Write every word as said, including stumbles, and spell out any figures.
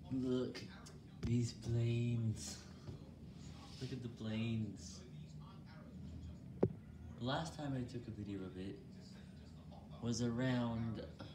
Look, these planes. Look at the planes. The last time I took a video of it was around